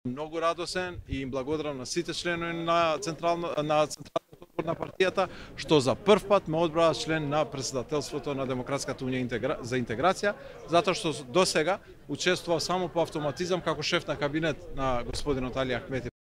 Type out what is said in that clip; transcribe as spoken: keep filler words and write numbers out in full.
многу радосен и им благодарам на сите членови на централно на централниот одбор на партијата што за прв пат ме одбраа член на претседателството на Демократската унија интегра... за интеграција, затоа што досега учествував само по автоматизам како шеф на кабинет на господинот Али Ахмети.